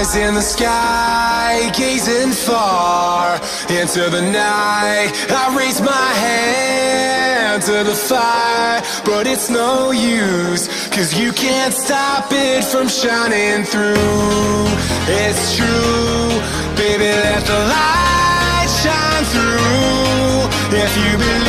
eyes in the sky, gazing far into the night. I raise my hand to the fire, but it's no use, 'cause you can't stop it from shining through. It's true, baby, let the light shine through. If you believe